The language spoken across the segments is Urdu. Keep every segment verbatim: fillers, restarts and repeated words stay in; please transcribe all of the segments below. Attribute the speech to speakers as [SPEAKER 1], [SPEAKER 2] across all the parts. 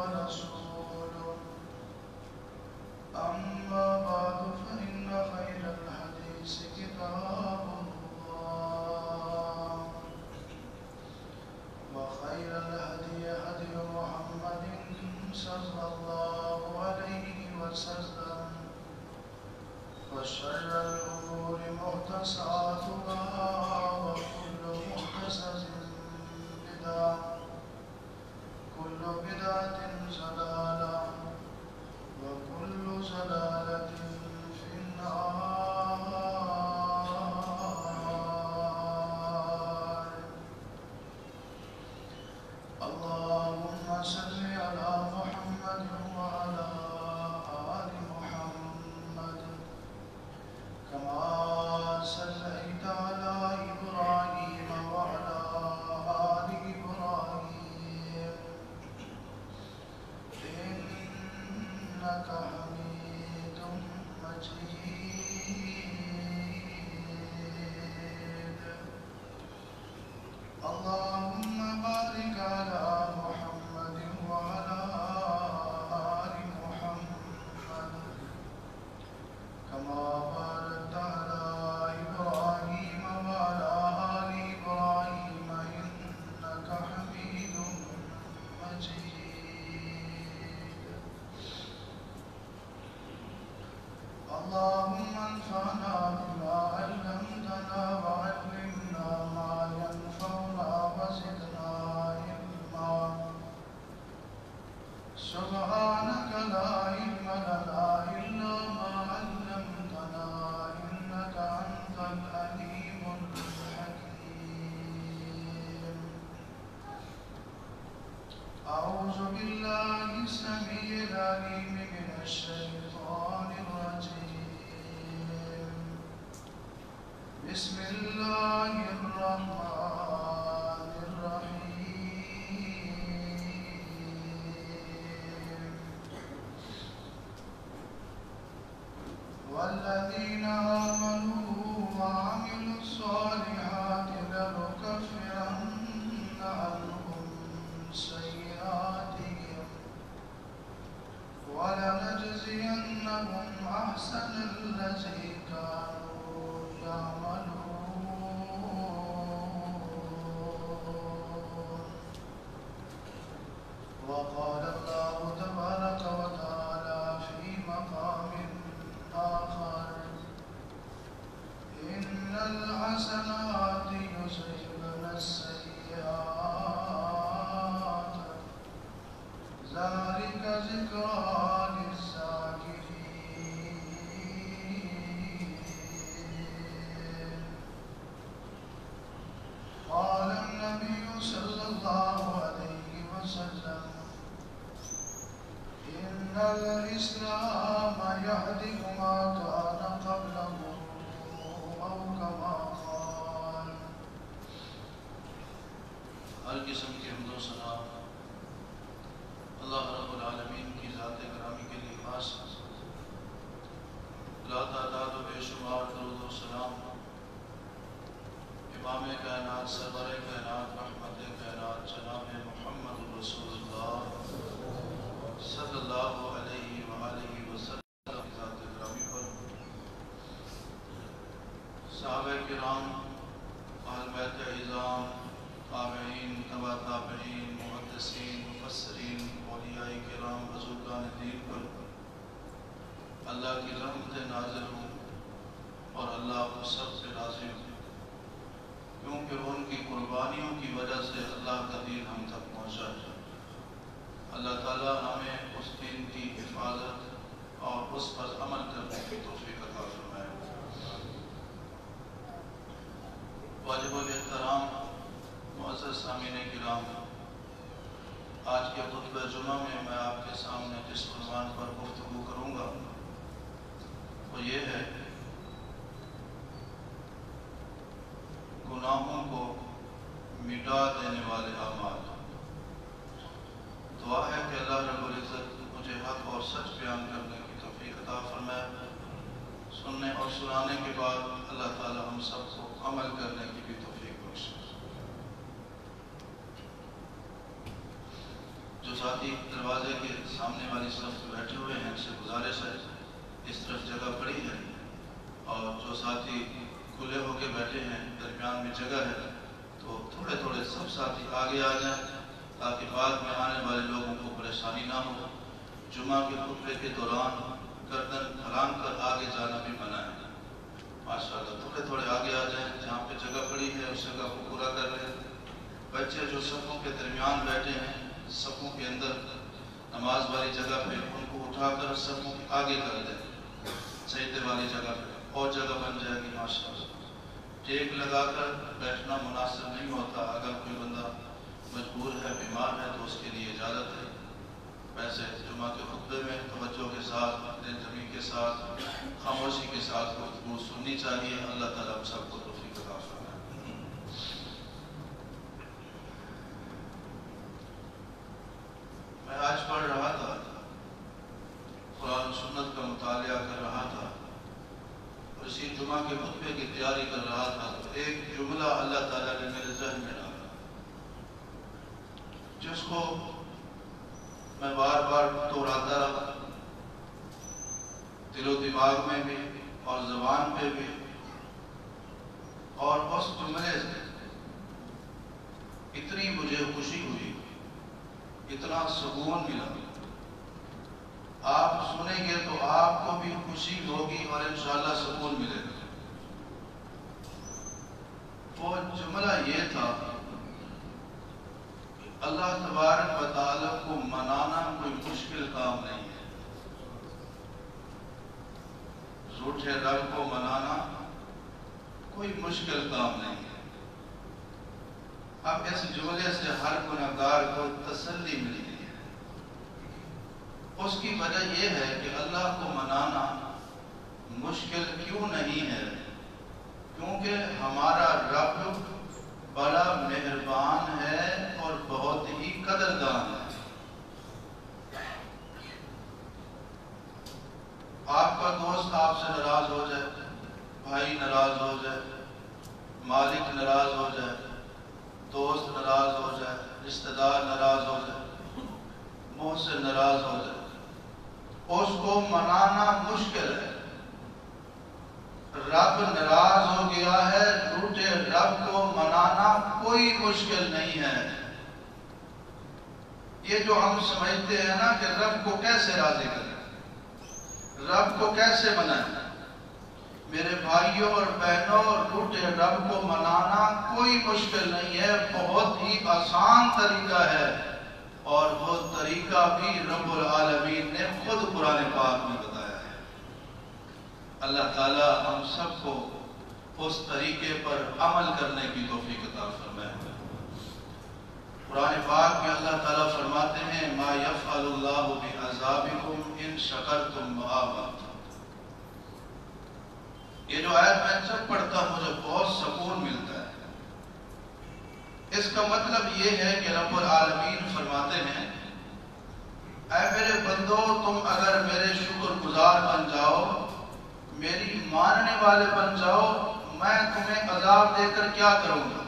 [SPEAKER 1] ورسوله أما بعد فإن خير الحديث كتاب الله وخير الهدي هدي محمد صلى الله عليه وسلم وشر الأمور محدثاتها وكل محدثة بدعة كل بدعة ضلالة وكل ضلالة في النار. اللهم صل على محمد وعلى آل محمد كما صليت على إبراهيم وعلى آل إبراهيم إنك حميد مجيد. اللهم بارك على محمد وعلى آل محمد كما باركت على إبراهيم وعلى آل إبراهيم إنك حميد مجيد. اللهم انفعنا بما علمتنا وعلمنا ما ينفعنا وزدنا علما. سبحانك لا علم لنا إلا ما علمتنا إنك أنت العليم الحكيم. أعوذ بالله السميع العليم من الشيطان الرجيم. بسم الله الرحمن الرحيم. والذين آمنوا وعملوا الصالحات لنكفرن عنهم سيئاتهم ولنجزينهم أحسن الذي كانوا يعملون. وقال الله تبارك وتعالى في مقام آخر إن الحسنات يذهبن السيئات ذلك ذكرى للذاكرين. قال النبي صلى الله عليه وسلم إن الإسلام يهدم ما كان قبله أو كما قال.
[SPEAKER 2] ہر قسم کے حمد و ثنا اللہ رب العالمین کی ذات گرامی کے لیے خاص. لا تعداد و بے شمار درود و سلام امام کائنات سرور کائنات رحمت کائنات جناب محمد رسول اللہ صلی اللہ علیہ وآلہ وسلم کی ذات گرامی پر، صحابہ کرام، اہل بیت اعظام، تابعین، تبع تابعین، محدثین، مفسرین، اولیاء کرام، بزرگان دین پر اللہ کی رحمت نازل ہوں اور اللہ کو سب سے راضی ہوں، کیونکہ ان کی قربانیوں کی وجہ سے اللہ کا دین ہم تک پہنچا ہے. اللہ تعالیٰ ہمیں اس دین کی حفاظت اور اس پر عمل کرنے کی توفیق عطا فرمائے. واجب الاحترام معزز سامعین کرام، آج کے خطبہ جمعہ میں میں آپ کے سامنے جس عنوان پر گفتگو کروں گا وہ یہ ہے گناہوں کو مٹا دینے والے اعمال. دعا ہے کہ اللہ رب العزت مجھے حق اور سچ بیان کرنے کی توفیق عطا فرمائے. سننے اور سنانے کے بعد اللہ تعالی ہم سب کو عمل کرنے کی بھی توفیق بخشے. جو ذات ساتھی دروازے کے سامنے والی صف میں بیٹھے ہوئے ہیں ان سے گزارش ہے اس طرف جگہ پڑی ہے، اور جو ساتھی کھلے ہو کے بیٹھے ہیں درمیان میں جگہ ہے تو تھوڑے تھوڑے سب ساتھی آگے آ جائیں تاکہ بعد میں آنے والے لوگوں کو پریشانی نہ ہو۔ جمعہ کے خطبے کے دوران گردن پھلانگ کر آگے جانا بھی منع ہے۔ ماشاءاللہ تھوڑے تھوڑے آگے آ جائیں، جہاں پہ جگہ پڑی ہے اس جگہ کو پورا کر لیں۔ بچے جو صفوں کے درمیان بیٹھے ہیں صفوں کے اندر نماز والی جگہ پہ، ان کو اٹھا کر صفوں کے آگے کر دیں، سجدے والی جگہ پہ اور جگہ بن جائے گی ماشاءاللہ۔ ٹیک لگا کر بیٹھنا مناسب نہیں ہوتا، اگر کوئی بندہ مجبور ہے، بیمار ہے تو اس کے لیے اجازت ہے۔ ویسے جمعہ کے خطبے میں توجہ کے ساتھ، اپنے زمین کے ساتھ، خاموشی کے ساتھ گفتگو سننی چاہیے۔ اللہ تعالیٰ ہم سب کو توفیق عطا فرمائے۔ میں آج پڑھ رہا تھا، قرآن سنت کا مطالعہ کر رہا تھا، اور اسی جمعہ کے خطبے کی تیاری کر رہا تھا تو ایک جملہ اللہ تعالیٰ نے میرے ذہن میں ڈالا، جس کو میں بار بار دہراتا رہا، دل و دماغ میں بھی اور زبان پہ بھی، اور اس جملے سے اتنی مجھے خوشی ہوئی، اتنا سکون ملا۔ آپ سنیں گے تو آپ کو بھی خوشی ہوگی اور انشاءاللہ سکون ملے گا۔ وہ جملہ یہ تھا، اللہ تبارک و تعالیٰ کو منانا کوئی مشکل کام نہیں ہے۔ روٹھے رب کو منانا کوئی مشکل کام نہیں ہے۔ اب اس جملے سے ہر گناہگار کو تسلی ملی ہے۔ اس کی وجہ یہ ہے کہ اللہ کو منانا مشکل کیوں نہیں ہے؟ کیونکہ ہمارا رب بڑا مہربان ہے اور بہت ہی قدردان ہے۔ آپ کا دوست آپ سے ناراض ہو جائے، بھائی ناراض ہو جائے، مالک ناراض ہو جائے، دوست ناراض ہو جائے، رشتہ دار ناراض ہو جائے، محسن ناراض ہو جائے، اس کو منانا مشکل ہے۔ رب ناراض ہو گیا ہے، روٹے رب کو منانا کوئی مشکل نہیں ہے۔ یہ جو ہم سمجھتے ہیں نا کہ رب کو کیسے راضی کریں، رب کو کیسے منائیں، میرے بھائیوں اور بہنوں، روٹے رب کو منانا کوئی مشکل نہیں ہے، بہت ہی آسان طریقہ ہے، اور وہ طریقہ بھی رب العالمین نے خود قرآن پاک میں بتایا ہے۔ اللہ تعالی ہم سب کو اس طریقے پر عمل کرنے کی توفیق عطا فرمائے۔ قرآن پاک میں اللہ تعالیٰ فرماتے ہیں ما یفعل اللہ بعذابکم ان شکرتم وآمنتم۔ یہ جو آیت میں جب پڑھتا ہوں مجھے بہت سکون ملتا ہے۔ اس کا مطلب یہ ہے کہ رب العالمین فرماتے ہیں اے میرے بندو، تم اگر میرے شکر گزار بن جاؤ، میری ماننے والے بن جاؤ، میں تمہیں عذاب دے کر کیا کروں گا۔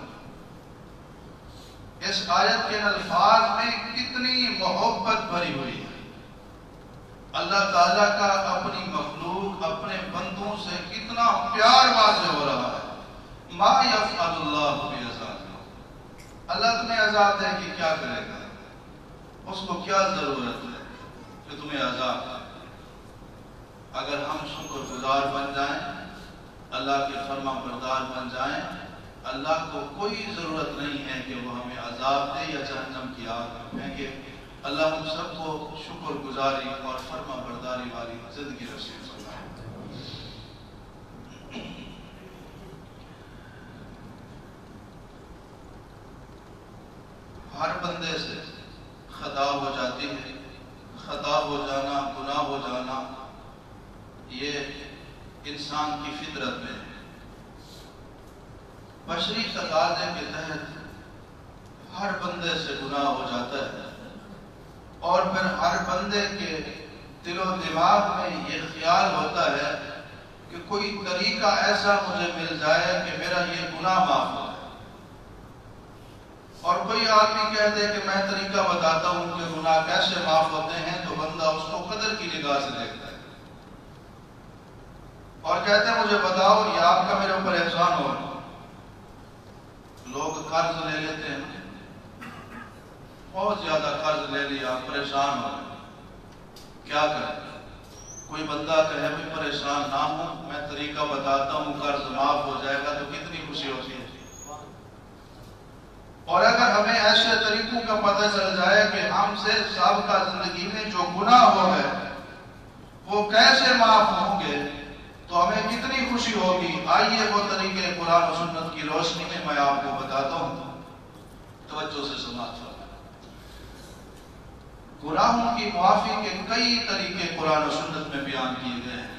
[SPEAKER 2] اس آیت کے الفاظ میں کتنی محبت بھری ہوئی ہے۔ اللہ تعالیٰ کا اپنی مخلوق، اپنے بندوں سے کتنا پیار واضح ہو رہا ہے۔ ما یفعل اللہ بعذابکم، اللہ تمہیں عذاب دے کہ کیا کرے گا، اس کو کیا ضرورت ہے کہ تمہیں عذاب دے۔ اگر ہم شکر گزار بن جائیں، اللہ کے فرما بردار بن جائیں، اللہ کو کوئی ضرورت نہیں ہے کہ وہ ہمیں عذاب دے یا جہنم کی آگ میں پھینکے۔ اللہ ہم سب کو شکر گزاری اور فرما برداری والی زندگی نصیب فرمائے۔ ہر بندے سے خطا ہو جاتی ہے، خطا ہو جانا، گناہ ہو جانا، یہ انسان کی فطرت میں ہے۔ بشری تقاضے کے تحت ہر بندے سے گناہ ہو جاتا ہے، اور پھر ہر بندے کے دل و دماغ میں یہ خیال ہوتا ہے کہ کوئی طریقہ ایسا مجھے مل جائے کہ میرا یہ گناہ معاف ہو جائے۔ اور کوئی آدمی کہہ دے کہ میں طریقہ بتاتا ہوں کہ گناہ کیسے معاف ہوتے ہیں، تو بندہ اس کو قدر کی نگاہ سے دیکھتا ہے اور کہتے ہیں مجھے بتاؤ یہ آپ کا میرے اوپر احسان ہو رہا۔ لوگ قرض لے لیتے ہیں، بہت زیادہ قرض لے لیا، پریشان ہو گئے، کیا کریں؟ کوئی بندہ کہے بھی پریشان نہ ہوں، میں طریقہ بتاتا ہوں، قرض معاف ہو جائے گا، تو کتنی خوشی ہوتی ہے۔ اور اگر ہمیں ایسے طریقوں کا پتہ چل جائے کہ ہم سے سابقہ زندگی میں جو گناہ ہو گئے وہ کیسے معاف ہوں گے تو ہمیں کتنی خوشی ہوگی۔ آئیے وہ طریقے قرآن و سنت کی روشنی میں میں آپ کو بتاتا ہوں، توجہ سے سماعت فرمائیں۔ گناہوں کی معافی کے کئی طریقے قرآن و سنت میں بیان کیے گئے ہیں۔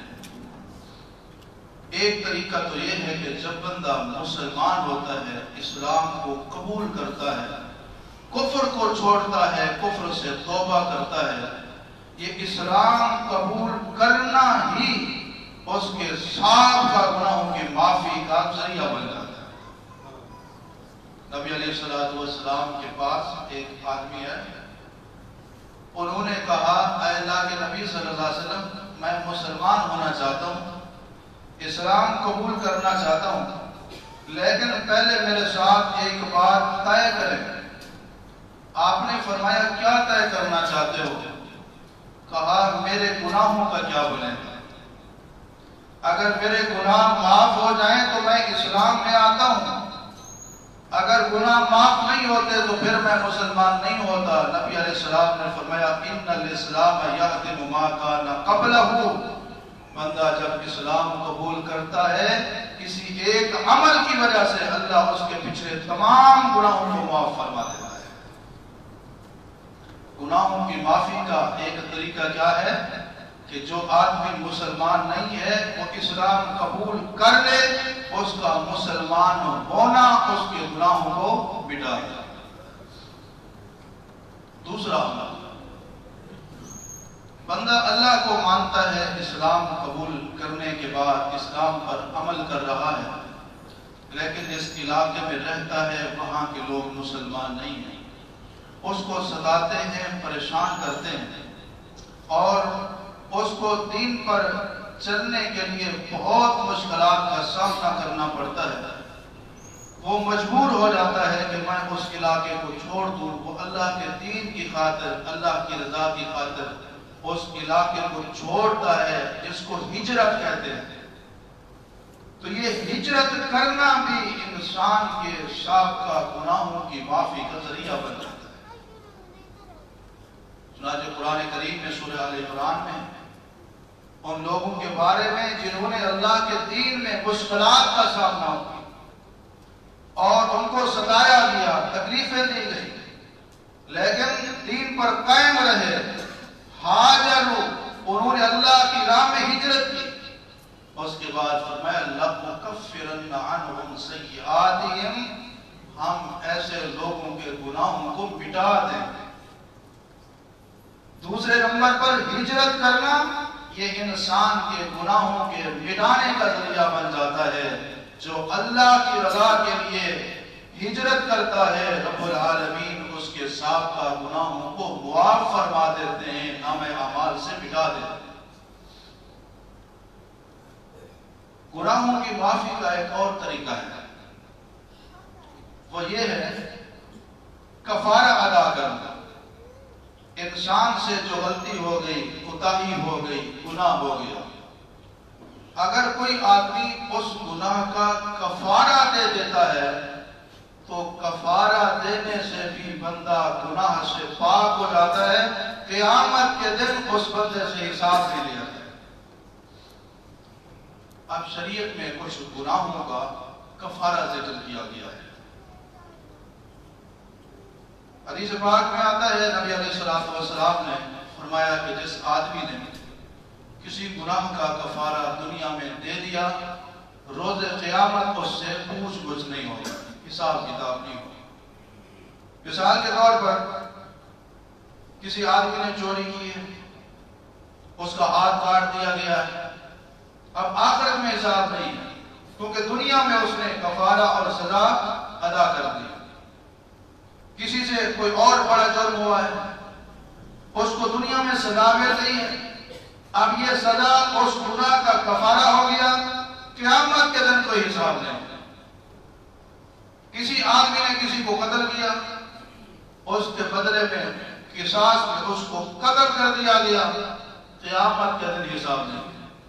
[SPEAKER 2] ایک طریقہ تو یہ ہے کہ جب بندہ مسلمان ہوتا ہے، اسلام کو قبول کرتا ہے، کفر کو چھوڑتا ہے، کفر سے توبہ کرتا ہے، یہ اسلام قبول کرنا ہی اس کے سابقہ گناہوں کی معافی کا ذریعہ بن جاتا ہے۔ نبی علیہ الصلوۃ والسلام کے پاس ایک آدمی ہے، انہوں نے کہا اے اللہ کے نبی صلی اللہ علیہ وسلم، میں مسلمان ہونا چاہتا ہوں، اسلام قبول کرنا چاہتا ہوں، لیکن پہلے میرے ساتھ ایک بات طے کریں۔ آپ نے فرمایا کیا طے کرنا چاہتے ہو؟ کہا میرے گناہوں کا کیا بنے گا؟ اگر میرے گناہ معاف ہو جائیں تو میں اسلام میں آتا ہوں، اگر گناہ معاف نہیں ہوتے تو پھر میں مسلمان نہیں ہوتا۔ نبی علیہ السلام نے فرمایا ان الاسلام یہدم ما کان قبلہ، بندہ جب اسلام قبول کرتا ہے کسی ایک عمل کی وجہ سے اللہ اس کے پچھلے تمام گناہوں کو معاف فرما دیتا ہے۔ گناہوں کی معافی کا ایک طریقہ کیا ہے کہ جو آدمی مسلمان نہیں ہے وہ اسلام قبول کر لے، اس کا مسلمان ہونا اس کے گناہوں کو مٹا دے۔ دوسرا عمل، بندہ اللہ کو مانتا ہے، اسلام قبول کرنے کے بعد اسلام پر عمل کر رہا ہے، لیکن اس علاقے میں رہتا ہے وہاں کے لوگ مسلمان نہیں ہیں، اس کو ستاتے ہیں، پریشان کرتے ہیں، اور اس کو دین پر چلنے کے لیے بہت مشکلات کا سامنا کرنا پڑتا ہے۔ وہ مجبور ہو جاتا ہے کہ میں اس علاقے کو چھوڑ دوں، وہ اللہ کے دین کی خاطر، اللہ کی رضا کی خاطر اس علاقے کو چھوڑتا ہے، جس کو ہجرت کہتے ہیں۔ تو یہ ہجرت کرنا بھی انسان کے سابقہ گناہوں کی معافی کا ذریعہ بن جاتا ہے۔ چنانچہ قرآن کریم میں سورہ آل عمران میں ان لوگوں کے بارے میں جنہوں نے اللہ کے دین میں مشکلات کا سامنا کیا اور ان کو ستایا گیا، تکلیفیں دی گئی، لیکن دین پر قائم رہے، ہاجروا، انہوں نے اللہ کی راہ میں ہجرت کی۔ اس کے بعد فرمایا لَنُكَفِّرَنَّ عَنْهُمْ سَيِّئَاتِهِمْ، ہم ایسے لوگوں کے گناہوں کو مٹا دیں۔ دوسرے نمبر پر ہجرت کرنا یہ انسان کے گناہوں کے مٹانے کا ذریعہ بن جاتا ہے۔ جو اللہ کی رضا کے لیے ہجرت کرتا ہے، رب العالمین اس کے سابقہ گناہوں کو معاف فرما دیتے ہیں، نامہ اعمال سے مٹا دیتے ہیں۔ گناہوں کی معافی کا ایک اور طریقہ ہے، وہ یہ ہے کفارہ ادا کرنا۔ انسان سے جو غلطی ہو گئی، کوتاہی ہو گئی، گناہ ہو گیا، اگر کوئی آدمی اس گناہ کا کفارہ دے دیتا ہے تو کفارہ دینے سے بھی بندہ گناہ سے پاک ہو جاتا ہے، قیامت کے دن اس بندے سے حساب بھی لیا جائے۔ اب شریعت میں کچھ گناہوں کا کفارہ ذکر کیا گیا ہے۔ حدیث پاک میں آتا ہے نبی علیہ الصلوۃ والسلام نے فرمایا کہ جس آدمی نے کسی گناہ کا کفارہ دنیا میں دے دیا، روز قیامت اس سے پوچھ گچھ نہیں ہوگا، حساب کتاب نہیں ہوگا۔ مثال کے طور پر کسی آدمی نے چوری کی ہے، اس کا ہاتھ کاٹ دیا گیا ہے، اب آخرت میں حساب نہیں ہے کیونکہ دنیا میں اس نے کفارہ اور سزا ادا کر دی۔
[SPEAKER 1] کسی سے کوئی اور بڑا جرم ہوا ہے، اس کو دنیا میں سزا مل رہی ہے، اب یہ سزا اس گناہ کا کفارہ ہو گیا، قیامت کے دن کوئی حساب نہیں۔ کسی آدمی نے کسی کو قتل کیا، اس کے بدلے میں قصاص میں اس کو قتل کر دیا گیا، قیامت کے دن حساب نہیں۔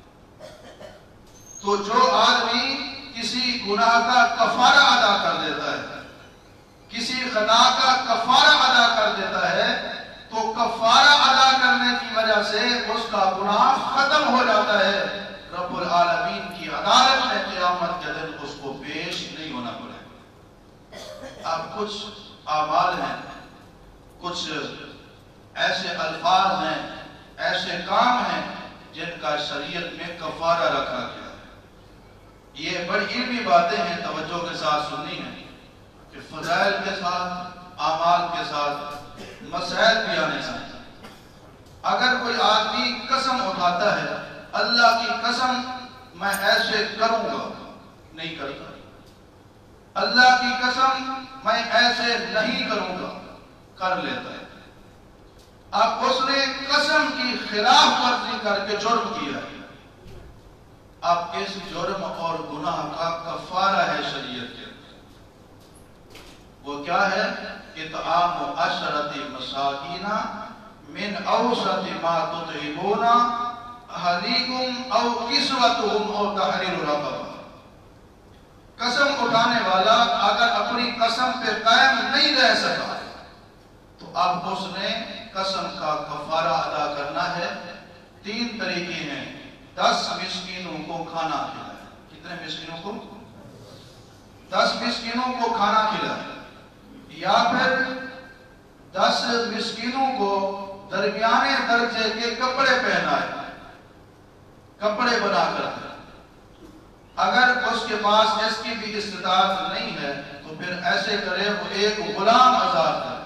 [SPEAKER 1] تو جو آدمی کسی گناہ کا کفارہ ادا کر دیتا ہے، کسی خطا کا کفارہ ادا کر دیتا ہے، تو کفارہ ادا کرنے کی وجہ سے اس کا گناہ ختم ہو جاتا ہے، رب العالمین کی عدالت میں قیامت کے دن اس کو پیش نہیں ہونا پڑے۔ اب کچھ اعمال ہیں، کچھ ایسے الفاظ ہیں، ایسے کام ہیں جن کا شریعت میں کفارہ رکھا گیا ہے۔ یہ بڑی علمی باتیں ہیں، توجہ کے ساتھ سننی ہے کہ فضائل کے ساتھ، اعمال کے ساتھ مسائل بھی آنے چاہیے۔ اگر کوئی آدمی قسم اٹھاتا ہے، اللہ کی قسم میں ایسے کروں گا، نہیں کرتا، اللہ کی قسم میں ایسے نہیں کروں گا، کر لیتا ہے، اب اس نے قسم کی خلاف ورزی کر کے جرم کیا ہے، اب اس جرم اور گناہ کا کفارہ ہے شریعت کے اندر۔ وہ کیا ہے؟ اطعام عشرۃ مساکین من اوسط ما تطعمون اہلیکم او کسوتہم او تحریر رقبہ۔ قسم اٹھانے والا اگر اپنی قسم پہ قائم نہیں رہ سکا تو اب اس نے قسم کا کفارہ ادا کرنا ہے۔ تین طریقے ہیں، دس مسکینوں کو کھانا کھلائے۔ کتنے مسکینوں کو؟ دس مسکینوں کو کھانا کھلائے، یا پھر دس مسکینوں کو درمیانے درجے کے کپڑے پہنائے، کپڑے بنا کر دے۔ اگر اس کے پاس اس کی بھی استطاعت نہیں ہے تو پھر ایسے کرے، وہ ایک غلام آزاد کرے۔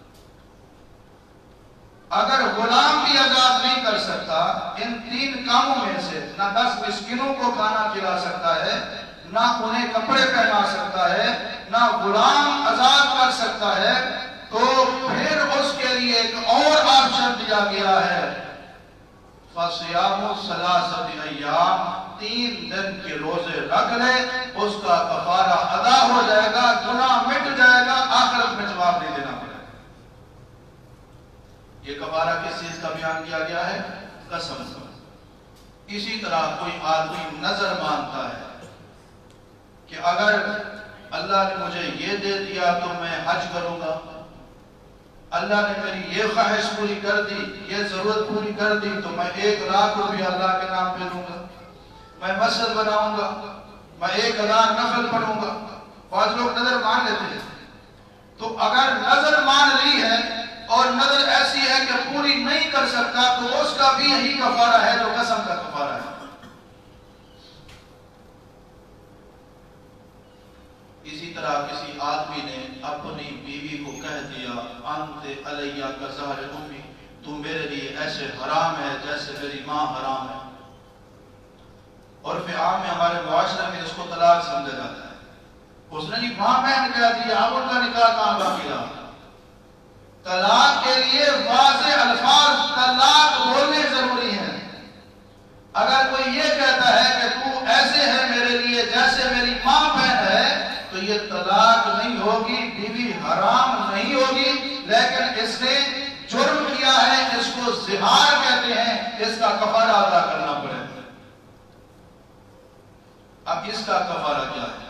[SPEAKER 1] اگر غلام بھی آزاد نہیں کر سکتا، ان تین کاموں میں سے نہ دس مسکینوں کو کھانا کھلا سکتا ہے، نہ انہیں کپڑے پہنا سکتا ہے، نہ غلام آزاد کر سکتا ہے، تو پھر اس کے لیے ایک اور آپشن دیا گیا ہے، فَصِيَامُ ثَلَاثَةِ أَيَّامٍ، تین دن کے روزے رکھ لے، اس کا کفارہ ادا ہو جائے گا، گناہ مٹ جائے گا، آخرت میں جواب نہیں دینا پڑے گا۔ یہ کفارہ کس چیز کا بیان کیا گیا ہے؟ قسم کا۔ اسی طرح کوئی آدمی نظر مانتا ہے کہ اگر اللہ نے مجھے یہ دے دیا تو میں حج کروں گا، اللہ نے میری یہ خواہش پوری کر دی، یہ ضرورت پوری کر دی تو میں ایک لاکھ روپیہ اللہ کے نام پہ دوں گا، میں مسجد بناؤں گا، میں ایک ہزار نفل پڑھوں گا۔ بعض لوگ نظر مان لیتے ہیں، تو اگر نظر مان لی ہے اور نظر ایسی ہے کہ پوری نہیں کر سکتا تو اس کا بھی یہی کفارہ ہے جو قسم کا کفارہ ہے۔ اسی طرح کسی آدمی نے اپنی بیوی کو کہہ دیا، انت علیہ کا ظہر امی، تم میرے لیے ایسے حرام ہے جیسے میری ماں حرام ہے۔ اور پھر عام میں ہمارے معاشرے میں اس کو طلاق سمجھا جاتا ہے، اس نے جی ماں بہن کہہ دیا، اب ان کا نکاح کہاں باقی رہا؟ طلاق کے لیے واضح الفاظ طلاق بولنے ضروری ہیں۔ اگر کوئی یہ کہتا ہے کہ تو ایسے ہے میرے لیے جیسے میری ماں بہن ہے، تو یہ طلاق نہیں ہوگی، بیوی حرام نہیں ہوگی، لیکن اس نے جرم کیا ہے، اس کو زہار کہتے ہیں، اس کا کفارہ ادا کرنا پڑے۔ اب اس کا کفارہ کیا ہے؟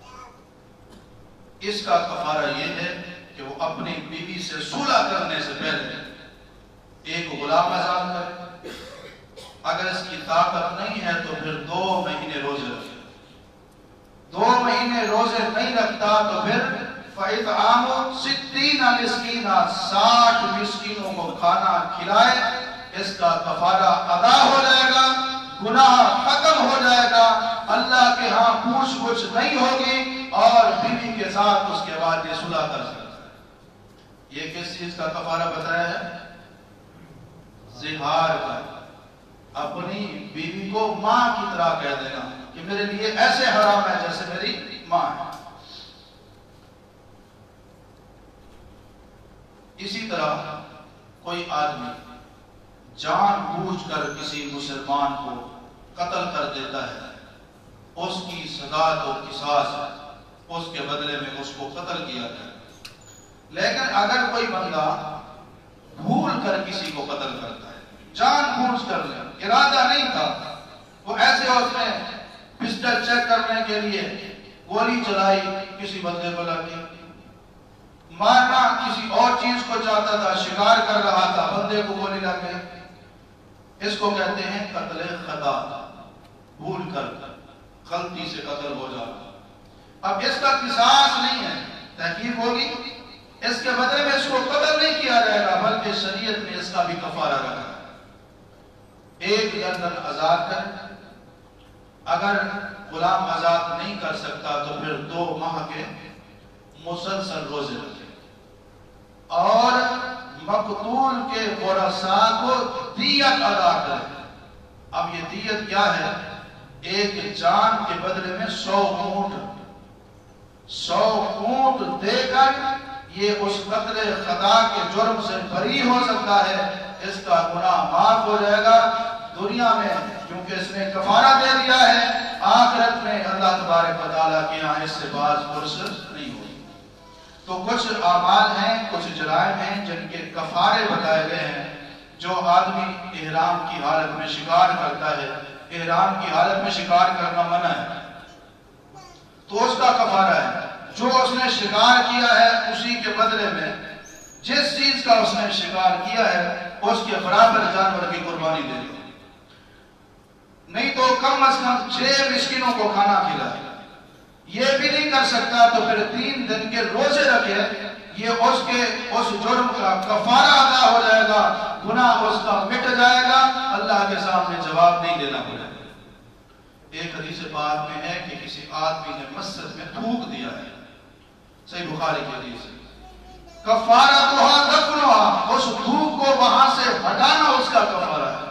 [SPEAKER 1] اس کا کفارہ یہ ہے کہ وہ اپنی بیوی سے صلح کرنے سے پہلے ایک غلام آزاد کرے، اگر اس کی طاقت نہیں ہے تو پھر دو مہینے روزے رکھے، دو مہینے روزے نہیں رکھتا تو پھر فَإِطْعَامُ سِتِّينَ مِسْكِينًا، ساٹھ مسکینوں کو کھانا کھلائے، اس کا کفارہ ادا ہو جائے گا، گناہ ختم ہو جائے گا، اللہ کے ہاں پوچھ گچھ نہیں ہوگی، اور بیوی کے ساتھ اس کے بعد یہ صلح کر سکتا ہے۔ یہ کس چیز کا کفارہ بتایا ہے؟ زہار کا۔ اپنی بیوی کو ماں کی طرح کہہ دینا کہ میرے لیے ایسے حرام ہے جیسے میری ماں ہے۔ طرح کوئی آدمی جان بوجھ کر کسی مسلمان کو قتل کر دیتا ہے، اس کی سزا تو قصاص ہے، اس کے بدلے میں اس کو قتل کیا جائے۔ لیکن اگر کوئی بندہ بھول کر کسی کو قتل کرتا ہے، جان بوجھ کر لے، ارادہ نہیں تھا، وہ ایسے اس نے پسٹل چیک کرنے کے لیے گولی چلائی، کسی بندے کو لگی، مارنا کسی اور چیز کو چاہتا تھا، شکار کر رہا تھا، بندے کو گولی لگ گئی، اس کو کہتے ہیں قتل خطا، بھول کر غلطی سے قتل ہو جانا۔ اب اس کا قصاص نہیں ہے، تحقیق ہوگی، اس کے بدلے میں اس کو قتل نہیں کیا جائے گا، بلکہ شریعت نے اس کا بھی کفارہ رکھا ہے۔ ایک گردن آزاد کر، اگر غلام آزاد نہیں کر سکتا تو پھر دو ماہ کے مسلسل روزے رکھے، اور مقتول کے ورثاء کو دیت ادا کرے۔ اب یہ دیت کیا ہے؟ ایک جان کے بدلے میں سو اونٹ، سو اونٹ دے کر یہ اس قتل خطا کے جرم سے بری ہو سکتا ہے، اس کا گناہ معاف ہو جائے گا دنیا میں، کیونکہ اس نے کفارہ دے دیا ہے، آخرت میں اللہ تبارک و تعالیٰ کے یہاں اس سے باز فرصت نہیں ہوگی۔ تو کچھ اعمال ہیں، کچھ جرائم ہیں جن کے کفارے بتائے گئے ہیں۔ جو آدمی احرام کی حالت میں شکار کرتا ہے، احرام کی حالت میں شکار کرنا منع ہے، تو اس کا کفارہ ہے، جو اس نے شکار کیا ہے اسی کے بدلے میں جس چیز کا اس نے شکار کیا ہے اس کے برابر جانور کی قربانی دے دو، نہیں تو کم از کم چھ مسکینوں کو کھانا کھلائے۔ یہ بھی نہیں کر سکتا تو پھر تین دن کے روزے رکھے، یہ اس کے اس جرم کا کفارہ ادا ہو جائے گا، گناہ اس کا مٹ جائے گا، اللہ کے سامنے جواب نہیں دینا پڑے گا۔ ایک حدیث پاک میں ہے کہ کسی آدمی نے مسجد میں تھوک دیا ہے، صحیح بخاری کی حدیث ہے، کفارتھا دفنھا، اس تھوک کو وہاں سے ہٹانا اس کا کفارہ ہے۔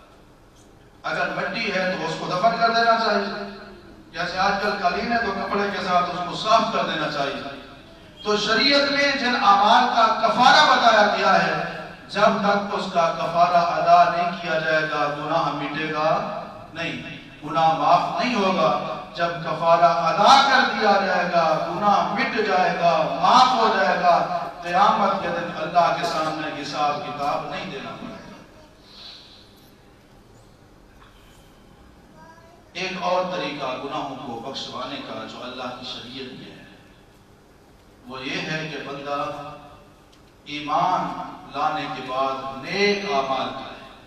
[SPEAKER 1] اگر مٹی ہے تو اس کو دفن کر دینا چاہیے، جیسے آج کل قالین ہے تو کپڑے کے ساتھ اس کو صاف کر دینا چاہیے۔ تو شریعت میں جن اعمال کا کفارہ بتایا گیا ہے، جب تک اس کا کفارہ ادا نہیں کیا جائے گا گناہ مٹے گا نہیں، گناہ معاف نہیں ہوگا۔ جب کفارہ ادا کر دیا جائے گا گناہ مٹ جائے گا، معاف ہو جائے گا، قیامت کے دن اللہ کے سامنے حساب کتاب نہیں دینا پڑے گا۔ ایک اور طریقہ گناہوں کو بخشوانے کا جو اللہ کی شریعت میں ہے وہ یہ ہے کہ بندہ ایمان لانے کے بعد نیک اعمال کرے۔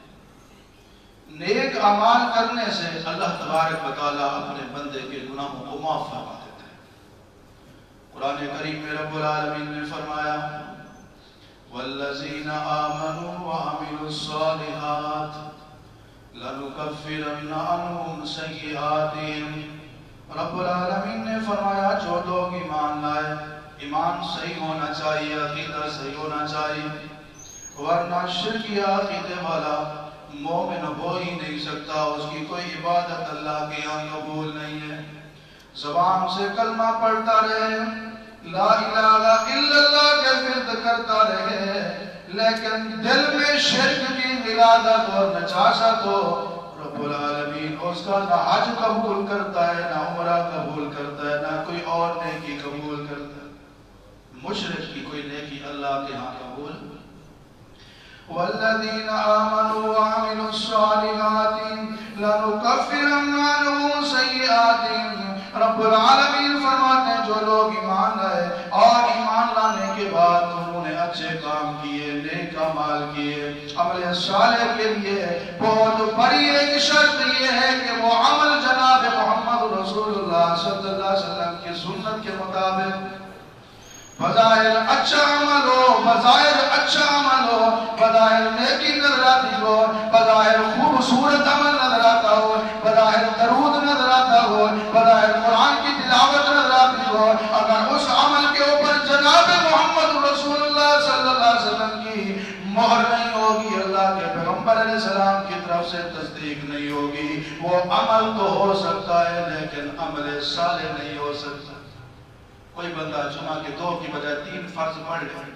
[SPEAKER 1] نیک اعمال کرنے سے اللہ تبارک و تعالیٰ اپنے بندے کے گناہوں کو معاف فرما دیتا ہے۔ قرآن کریم میں رب العالمین نے فرمایا وَالَّذِينَ آمَنُوا وَعَمِلُوا الصَّالِحَاتِ لَنُكَفِّرَنَّ عَنْهُمْ سَيِّئَاتِهِمْ۔ رب العالمین نے فرمایا جو لوگ ایمان لائے، ایمان صحیح ہونا چاہیے، عقیدہ صحیح ہونا چاہیے، ورنہ شرکی عقیدے والا مومن ہو ہی نہیں سکتا، اس کی کوئی عبادت اللہ کے یہاں قبول نہیں ہے۔ زبان سے کلمہ پڑھتا رہے، لا الہ الا اللہ کے ورد کرتا رہے، لیکن دل میں شرک کی ولادت اور نجاست ہو، رب العالمین اس کا نہ حج قبول کرتا ہے، نہ عمرہ قبول کرتا ہے، نہ کوئی اور نیکی قبول کرتا ہے۔ مشرک کی کوئی نیکی اللہ کے ہاں قبول۔ وَالَّذِينَ آمَنُوا وَعَمِلُوا الصَّالِحَاتِ لَنُكَفِّرَنَّ عَنْهُمْ سَيِّئَاتِهِمْ۔ رب العالمین فرماتے ہیں جو لوگ ایمان لائے اور ایمان لانے کے بعد انہوں نے اچھے کام کیے، نیک اعمال کیے، عمل صالح کے لیے بہت بڑی ایک شرط یہ ہے کہ وہ عمل جناب محمد رسول اللہ صلی اللہ علیہ وسلم کی سنت کے مطابق بظاہر اچھا عمل ہو، بظاہر اچھا عمل ہو، بظاہر نیکی نظر آتی ہو، بظاہر خوبصورت عمل نظر آتا ہو، بظاہر درود نظر آتا ہو، بظاہر قرآن کی تلاوت نظر آتی ہو، اگر اس عمل کے اوپر جناب محمد رسول اللہ صلی اللہ علیہ وسلم کی مہر نہیں ہوگی، اللہ کے پیغمبر علیہ السلام کی طرف سے تصدیق نہیں ہوگی، وہ عمل تو ہو سکتا ہے لیکن عمل صالح نہیں ہو سکتا۔ کوئی بندہ جمعہ کے دو کی بجائے تین فرض پڑھ لے،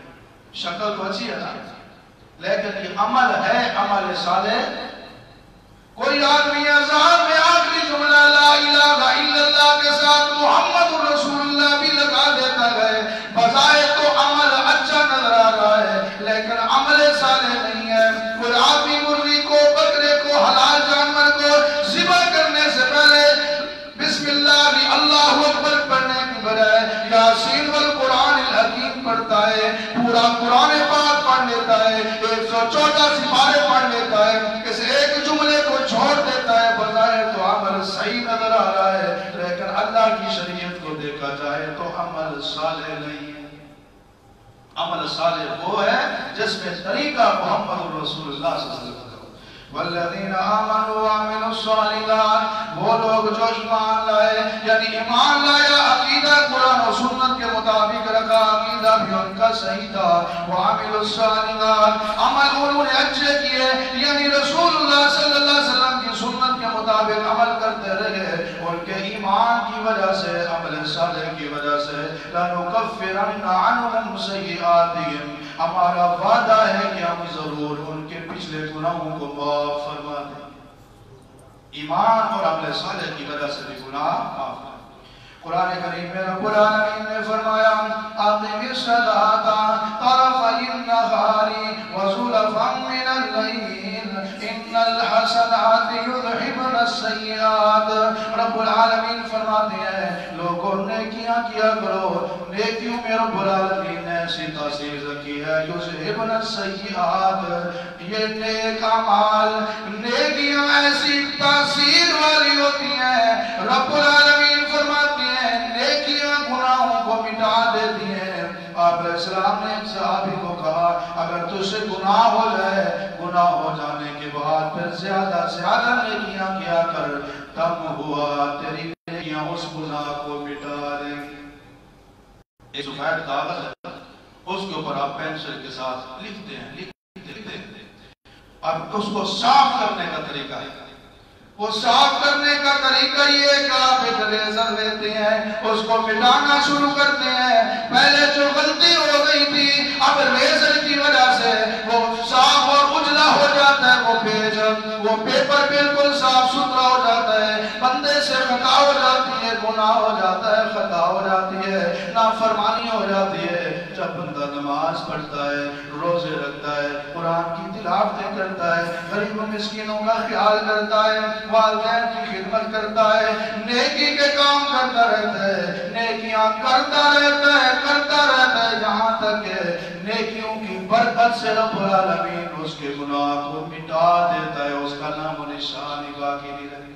[SPEAKER 1] شکل تو اچھی ہے نا، لیکن یہ عمل ہے عمل صالح. کوئی آدمی اذان میں آخری جملہ لا الہ الا اللہ کے ساتھ محمد رسول اللہ بھی لگا دیتا ہے، بظاہر تو عمل اچھا نظر آ رہا ہے لیکن عمل صالح نہیں ہے. کوئی آدمی مرغی کو، بکرے کو، حلال جانور کو ذبح کرنے سے پہلے بسم اللہ اللہ اکبر پڑھنے کی بجائے یاسین والقرآن الحکیم پڑھتا ہے، پورا قرآن پاک پڑھ لیتا ہے، ایک سو چودہ سپارے پڑھ لیتا ہے، اس ایک جملے کو چھوڑ دیتا ہے، بظاہر تو عمل صحیح نظر آ رہا ہے لیکن اللہ کی شریعت کو دیکھا جائے تو عمل صالح نہیں ہے. عمل صالح وہ ہے جس میں طریقہ محمد رسول اللہ صلی اللہ علیہ وسلم. والذین آمنوا وعملوا الصالحات، وہ لوگ جو ایمان لائے، یعنی ایمان لایا، عقیدہ قرآن و سنت کے مطابق رکھا، عقیدہ بھی ان کا صحیح تھا. وعملوا الصالحات، عمل انہوں نے اچھے کیے، یعنی رسول اللہ صلی اللہ علیہ وسلم کی سنت کے مطابق عمل کرتے رہے. ان کے ایمان کی وجہ سے، عمل صالح کی وجہ سے، لَنُكَفِّرَنَّ عَنْهُمْ سَيِّئَاتِهِمْ، ہمارا وعدہ ہے کہ ہم ضرور ان کے پچھلے گناہوں کو معاف فرما دیں. ایمان اور عمل صالح کی وجہ سے بھی گناہ معاف ہے. قرآن کریم میں رب العالمین نے فرمایا اقم الصلاۃ طرفی النہار وزلفا من اللیل ان الحسنات یذہبن السیئات. رب العالمین فرماتے ہیں لوگوں نیکیاں کیا کرو، نیکیوں میں رب العالمین نے ایسی تاثیر رکھی ہے یذہبن السیئات، یہ نیک اعمال نیکیاں ایسی تاثیر والی ہوتی ہیں. رب العالمین فرماتے ہیں نیکیاں گناہوں کو مٹا دیتی ہیں. آپ علیہ السلام نے ایک صحابی کو کہا اگر تجھ سے گناہ ہو جائے، گناہ ہو جانے کے بعد پھر زیادہ زیادہ نیکیاں کیا کر، تب ہوا تیری نیکیاں اس گناہ کو مٹا دیں. ایک سفید کاغذ ہے، اس کے اوپر آپ پینسل کے ساتھ لکھتے ہیں لکھتے لکھتے اب اس کو صاف کرنے کا طریقہ ہے. وہ صاف کرنے کا طریقہ یہ کہ آپ ایک ریزر لیتے ہیں، اس کو مٹانا شروع کرتے ہیں. پہلے جو غلطی ہو گئی تھی اب ریزر کی وجہ سے وہ صاف اور اجلا ہو جاتا ہے، وہ پیج وہ پیپر بالکل صاف ستھرا ہو جاتا ہے. بندے سے خطا ہو جاتی ہے، گناہ ہو جاتا ہے، خطا ہو جاتی ہے، نافرمانی ہو جاتی ہے. جب بندہ نماز پڑھتا ہے، روزے رکھتا ہے، قرآن کی تلاوتیں کرتا ہے، غریب و مسکینوں کا خیال کرتا ہے، والدین کی خدمت کرتا ہے، نیکی کے کام کرتا رہتا ہے، نیکیاں کرتا رہتا ہے کرتا رہتا ہے یہاں تک کہ نیکیوں کی برکت سے رب العالمین اس کے گناہ کو مٹا دیتا ہے، اس کا نام و نشان ہی باقی نہیں رہتا.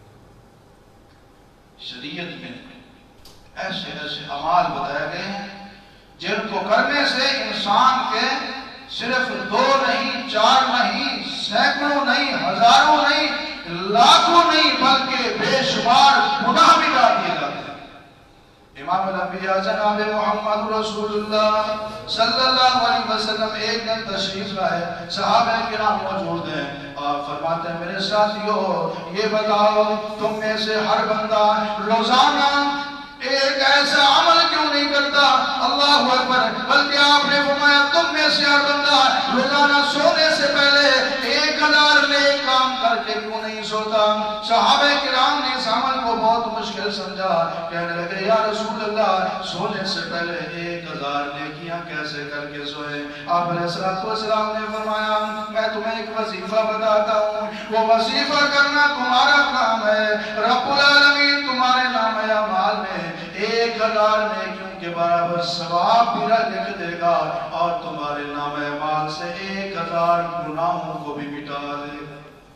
[SPEAKER 1] شریعت میں ایسے ایسے اعمال بتائے گئے ہیں جن کو کرنے سے انسان کے صرف دو نہیں، چار نہیں، سینکڑوں نہیں، ہزاروں نہیں، لاکھوں نہیں بلکہ بے شمار گناہ مٹا دیے جاتے ہیں. امام الانبیاء جناب محمد رسول اللہ صلی اللہ علیہ وسلم ایک دن تشریف لائے، صحابہ کرام موجود ہیں. آپ فرماتے ہیں میرے ساتھیو یہ بتاؤ تم میں سے ہر بندہ روزانہ ایک ایسا عمل کیوں نہیں کرتا؟ اللہ اکبر. بلکہ آپ نے فرمایا تم میں سے ہر بندہ روزانہ سونے سے پہلے ایک ہزار نیک کام کر کے کیوں نہیں سوتا؟ صحابہ کرام نے اس عمل کو بہت مشکل سمجھا، کہنے لگے یا رسول اللہ سونے سے پہلے ایک ہزار نیکیاں کیسے کر کے سوئے؟ آپ علیہ السلام نے فرمایا میں تمہیں ایک وظیفہ بتاتا ہوں، وہ وظیفہ کرنا تمہارا کام ہے، رب العالمین تمہارے نام اعمال میں ایک ہزار نیکیوں کے برابر ثواب بھی لکھ دے گا اور تمہارے نام اعمال سے ایک ہزار گناہوں کو بھی مٹا دے گا.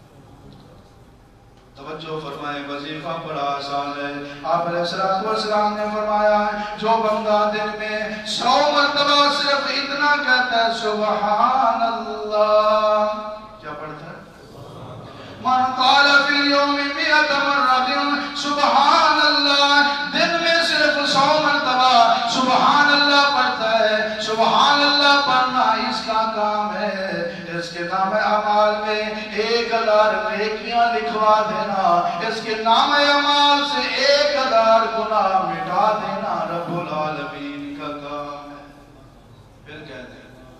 [SPEAKER 1] توجہ فرمائے وظیفہ بڑا آسان ہے. آپ علیہ السلام نے فرمایا جو بندہ دن میں سو مرتبہ صرف اتنا کہتا ہے سبحان اللہ، کیا پڑھتا ہے؟ من قال فی اليوم مئۃ مرۃ سبحان اللہ، دن میں صرف سو مرتبہ سبحان اللہ پڑھتا ہے. سبحان اللہ پڑھنا اس کا کام ہے، اس کے نام اعمال میں ایک ہزار نیکیاں لکھوا دینا، اس کے نام اعمال سے ایک ہزار گناہ مٹا دینا رب العالمین کا کام ہے. پھر کہتے ہیں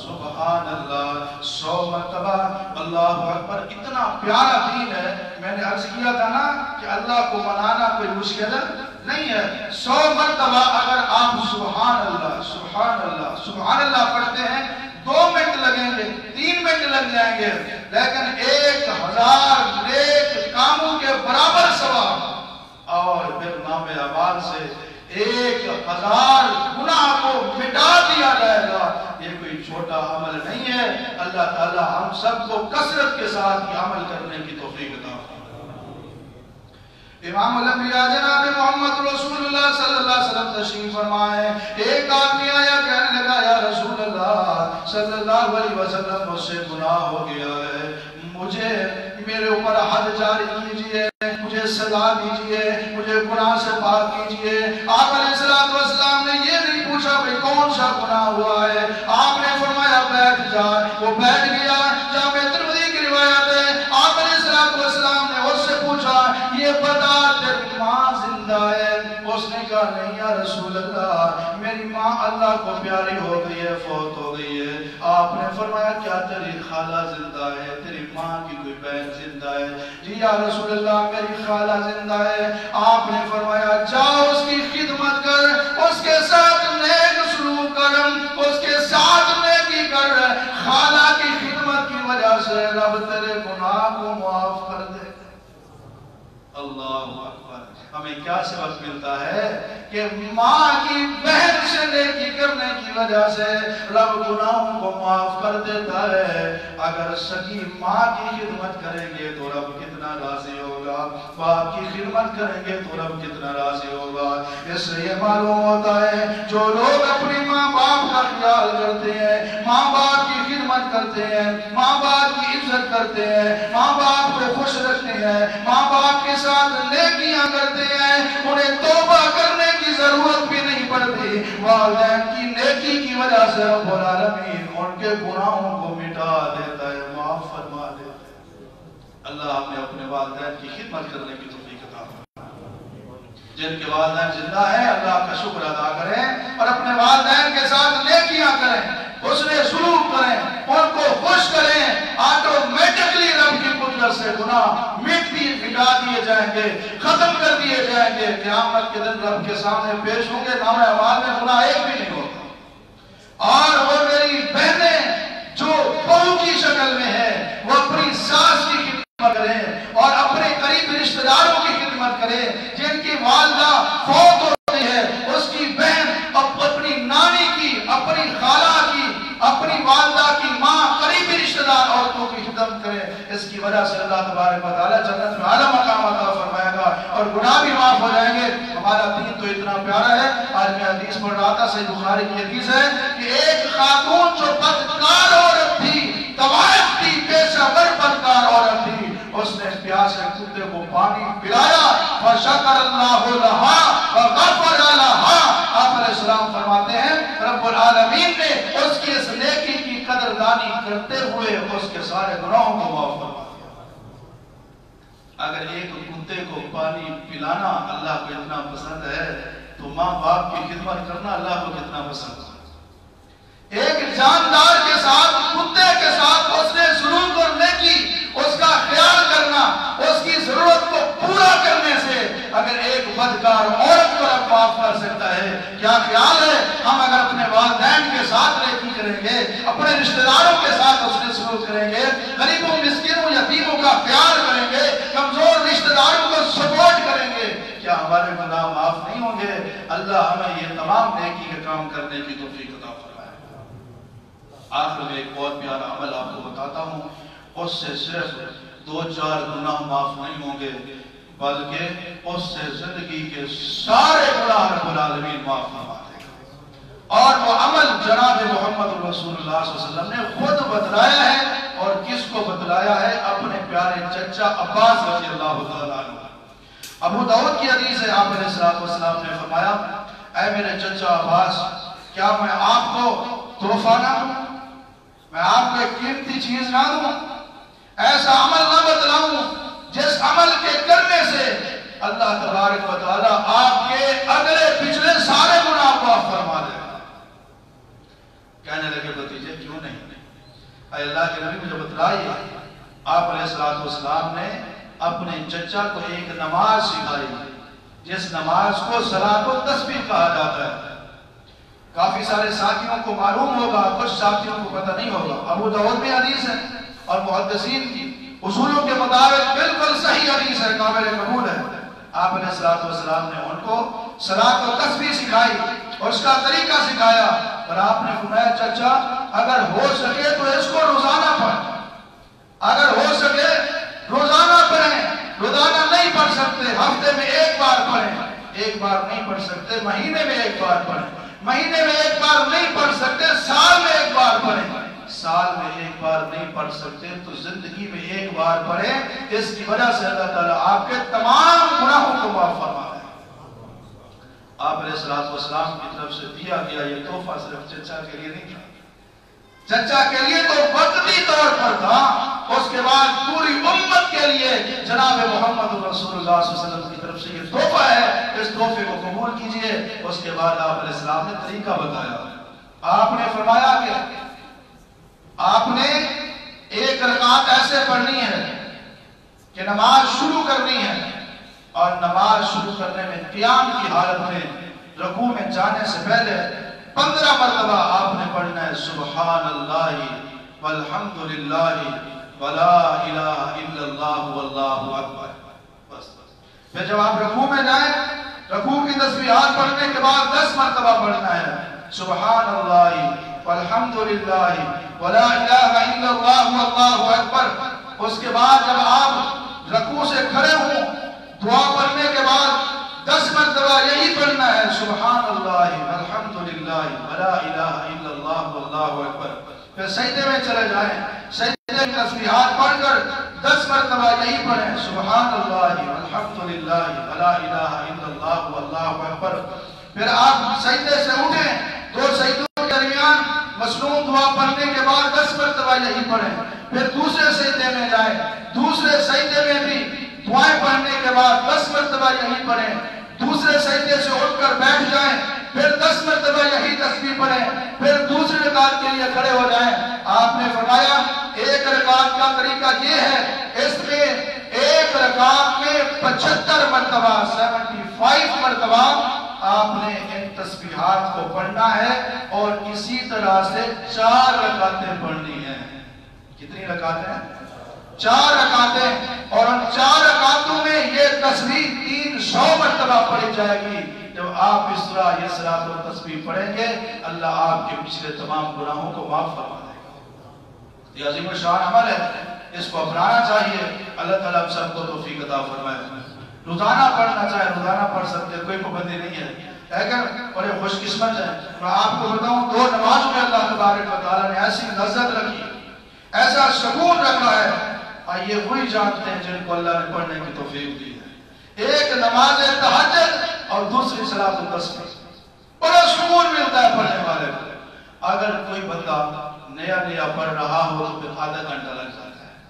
[SPEAKER 1] سبحان اللہ سو مرتبہ اللہ اکبر. اتنا پیارا دین ہے. میں نے عرض کیا تھا نا کہ اللہ کو منانا کوئی مشکل نہیں ہے. سو مرتبہ اگر آپ سبحان اللہ سبحان اللہ سبحان اللہ پڑھتے ہیں دو منٹ لگیں گے, تین منٹ لگ جائیں گے, لیکن ایک ہزار نیک کاموں کے برابر ثواب اور پھر نام اعمال سے ایک ہزار گناہ کو مٹا دیا جائے گا. یہ کوئی چھوٹا عمل نہیں ہے. اللہ تعالی ہم سب کو کثرت کے ساتھ یہ عمل کرنے کی توفیق عطا فرمائے. امام الانبیاء جناب محمد رسول اللہ صلی اللہ علیہ وسلم تشریف فرمائے. ایک آدمی آیا کہنے لگا یا رسول اللہ صلی اللہ علیہ وسلم مجھ سے گناہ ہو گیا ہے, مجھے میرے اوپر حد جاری کیجئے, مجھے سزا دیجئے, مجھے گناہ سے پاک کیجئے. آپ علیہ السلام نے یہ نہیں پوچھا بھئی کون سا گناہ ہوا ہے, آپ نے فرمایا بیٹھ جا. وہ بیٹھ گیا. جامع ترمذی کی روایت ہے آپ علیہ السلام نے اس سے پوچھا یہ بتا تیری ماں زندہ ہے؟ اس نے کہا نہیں یا رسول اللہ میری ماں اللہ کو پیاری ہو گئی ہے, فوت ہو گئی ہے. آپ نے فرمایا کیا تیری خالہ زندہ ہے, تیری ماں کی کوئی بہن زندہ ہے؟ جی یا رسول اللہ میری خالہ زندہ ہے. آپ نے فرمایا جاؤ اس کی خدمت کر, اس کے ساتھ نیک سلوک کر, اس کے ساتھ نیکی کر. خالہ کی خدمت کی وجہ سے رب تیرے گناہ کو معاف کر دے. اللہ اکبر. ہمیں کیا سبق ملتا ہے کہ ماں کی بہن سے نیکی کرنے کی وجہ سے رب گناہوں کو معاف کر دیتا ہے. اگر سگی ماں کی خدمت کریں گے تو رب کتنا راضی ہوگا, باپ کی خدمت کریں گے تو رب کتنا راضی ہوگا. اس سے یہ معلوم ہوتا ہے جو لوگ اپنی ماں باپ کا خیال کرتے ہیں, ماں باپ کی خدمت کرتے ہیں, ماں باپ کی عزت کرتے ہیں, ماں باپ کو خوش رکھتے ہیں, ماں باپ کے ساتھ نیکیاں کرتے ہیں, انہیں توبہ کرنے کی ضرورت بھی نہیں پڑتی. والدین کی نیکی کی وجہ سے رب العالمین ان کے گناہوں کو مٹا دیتا ہے, معاف فرما دیتا ہے. اللہ ہمیں اپنے والدین کی خدمت کرنے کی توفیق عطا فرمائے. جن کے والدین زندہ ہیں اللہ کا شکر ادا کریں اور اپنے والدین کے ساتھ نیکیاں کریں, حسن سلوک کریں, ان کو خوش کریں. آٹومیٹکلی رب کی قدرت سے گناہ مٹ بھی مٹا دیے جائیں گے, ختم کر دیے جائیں گے. قیامت کے دن رب کے سامنے پیش ہوں گے, نام اعمال میں گناہ ایک بھی نہیں ہوگا. اور وہ میری بہنیں جو بہو کی شکل میں ہے وہ اپنی ساس کی خدمت کریں اور اپنے قریب رشتہ داروں کی خدمت کریں. جن کی والدہ فوت ہوتی ہے اس کی بہن اپنی نانی کی, اپنی خالہ کی, اپنی والدہ کی ماں, قریبی رشتہ دار عورتوں کی خدمت کریں. اس کی وجہ سے اللہ تبارک و تعالی جنت میں اعلیٰ مقام عطا فرمائے گا اور گناہ بھی معاف ہو جائیں گے. ہمارا دین تو اتنا پیارا ہے. آج میں حدیث پڑھ رہا تھا, صحیح بخاری کی حدیث ہے کہ ایک خاتون جو بدکار عورت تھی, طوائف تھی, پیشہ ور بدکار عورت تھی, اس نے پیاسے کتے کو پانی پلایا. فشکر اللہ لہا وغفر لہا. آپ علیہ السلام فرماتے ہیں رب العالمین نے اس کی اس نیکی کی قدردانی کرتے ہوئے اس کے سارے گناہوں کو معاف فرما دیا. اگر ایک کتے کو پانی پلانا اللہ کو اتنا پسند ہے تو ماں باپ کی خدمت کرنا اللہ کو کتنا پسند ہے. ایک جاندار کے ساتھ, کتے کے ساتھ اس نے سلوک کرنے کی, اس کا خیال کرنا, اس کی ضرورت کو پورا کرنے سے اگر ایک بدکار عورت کو رب معاف کر سکتا ہے, کیا خیال ہے ہم اگر اپنے والدین کے ساتھ نیکی کریں گے, اپنے رشتہ داروں کے ساتھ اس نے سلوک کریں گے, غریبوں, مسکینوں, یتیموں کا خیال کریں گے, کمزور رشتہ داروں کو سپورٹ کریں گے, کیا ہمارے گناہ معاف نہیں ہوں گے؟ اللہ ہمیں یہ تمام نیکی کے کام کرنے کی توفیق عطا فرمائے. آخر میں ایک بہت پیارا عمل آپ کو بتاتا ہوں, اس سے صرف دو چار گناہ معاف نہیں ہوں گے بلکہ اس سے زندگی کے سارے گناہ رب العالمین معاف فرما دے گا. اور وہ عمل جناب محمد رسول اللہ صلی اللہ علیہ وسلم نے خود بتلایا ہے. اور کس کو بتلایا ہے؟ اپنے پیارے چچا عباس رضی اللہ تعالیٰ عنہ. ابو داؤد کی حدیث ہے, آپ علیہ السلام نے فرمایا اے میرے چچا عباس, کیا میں آپ کو تحفہ نہ دوں, میں آپ کو ایک قیمتی چیز نہ دوں, ایسا عمل نہ بتلاؤں جس عمل کے کرنے سے اللہ تبارک و تعالیٰ آپ کے اگلے پچھلے سارے گناہ معاف فرما دے. کہنے لگے بھتیجے کیوں نہیں؟ اے اللہ کے نبی مجھے بتلائیے۔ آپ علیہ السلام نے اپنے چچا کو ایک نماز سکھائی جس نماز کو صلاۃ التسبیح کہا جاتا ہے۔ کافی سارے ساتھیوں کو معلوم ہوگا، کچھ ساتھیوں کو پتہ نہیں ہوگا۔ ابو داؤد میں حدیث ہے اور محدثین کی اصولوں کے مطابق بالکل صحیح حدیث ہے، قابل قبول ہے۔ آپ علیہ السلام نے ان کو صلاۃ التسبیح سکھائی اور اس کا طریقہ سکھایا، اور آپ نے فرمایا چچا اگر ہو سکے تو اس کو روزانہ پڑھ، اگر ہو سکے روزانہ پڑھیں، روزانہ نہیں پڑھ سکتے ہفتے میں ایک بار پڑھیں، ایک بار نہیں پڑھ سکتے مہینے میں ایک بار پڑھیں، مہینے میں ایک بار نہیں پڑھ سکتے سال میں ایک بار پڑھیں، سال میں ایک بار نہیں پڑھ سکتے تو زندگی میں ایک بار پڑھیں۔ اس کی وجہ سے اللہ تعالیٰ آپ کے تمام گناہوں کو معاف فرما ہے۔ آپ علیہ السلام کی طرف سے دیا گیا یہ تحفہ صرف چچا کے لیے نہیں تھا، چچا کے لیے تو وقتی طور پر تھا، اس کے بعد پوری امت کے لیے جناب محمد رسول اللہ صلی اللہ علیہ وسلم کی طرف سے یہ تحفہ ہے، اس تحفے کو قبول کیجئے۔ اس کے بعد آپ علیہ السلام نے طریقہ بتایا، آپ نے فرمایا کہ آپ نے ایک رکعت ایسے پڑھنی ہے کہ نماز شروع کرنی ہے، اور نماز شروع کرنے میں قیام کی حالت میں رکوع میں جانے سے پہلے پندرہ مرتبہ آپ نے پڑھنا ہے سبحان اللہ والحمدللہ ولا الہ الا اللہ واللہ اکبر۔ بس بس پھر جب آپ رکوع میں جائیں، رکوع کی تسبیحات پڑھنے کے بعد دس مرتبہ پڑھنا ہے سبحان اللہ والحمدللہ ولا الہ الا اللہ واللہ اکبر۔ اس کے بعد جب آپ رکوع سے کھڑے ہوں، دعا پڑھنے کے بعد دس مرتبہ یہی پڑھنا ہے سبحان اللہ والحمدللہ ولا الہ الا اللہ واللہ اکبر۔ پھر سجدے میں چلے جائیں، سجدے میں تسبیحات پڑھ کر دس مرتبہ یہی پڑھیں سبحان اللہ والحمدللہ ولا الہ الا اللہ واللہ اکبر۔ پھر آپ سجدے سے اٹھیں، دو سجدوں کے درمیان مسنون دعا پڑھنے کے بعد دس مرتبہ یہی پڑھیں، پھر دوسرے سجدے میں جائیں، دوسرے سجدے میں بھی دعائیں پڑھنے کے بعد دس مرتبہ یہی پڑھیں، دوسرے سجدے سے اٹھ کر بیٹھ جائیں، پھر دس مرتبہ یہی تسبیح پڑھیں، پھر دوسری رکعت کے لیے کھڑے ہو جائیں۔ آپ نے فرمایا ایک رکعت کا طریقہ یہ ہے، اس میں ایک رکعت میں پچھتر مرتبہ سیونٹی فائیو مرتبہ آپ نے ان تسبیحات کو پڑھنا ہے، اور اسی طرح سے چار رکعتیں پڑھنی ہیں۔ کتنی رکعتیں ہیں؟ چار رکعتیں، اور ان چار رکعتوں میں یہ تسبیح تین سو مرتبہ پڑھی جائے گی۔ جب آپ اس طرح یہ صلاۃ و تسبیح پڑھیں گے، اللہ آپ کے پچھلے تمام گناہوں کو معاف فرما دے گا۔ یہ عظیم الشان عمل ہے، اس کو اپنانا چاہیے۔ اللہ تعالیٰ ہم سب کو توفیق عطا فرمائے۔ روزانہ پڑھنا چاہے روزانہ پڑھ سکتے، کوئی پابندی نہیں ہے، لیکن بڑے خوش قسمت ہیں۔ میں آپ کو بتاؤں دو نمازوں میں اللہ تبارک و تعالیٰ نے ایسی لذت رکھی، ایسا سکون رکھا ہے، آئیے وہی جانتے ہیں جن کو اللہ نے پڑھنے کی توفیق دی ہے۔ ایک نماز تہجد اور دوسری صلاۃ التسبیح، بڑا سکون ملتا ہے پڑھنے والے کو۔ اگر کوئی بندہ نیا نیا پڑھ رہا ہو تو پھر آدھا گھنٹہ لگ جاتا ہے،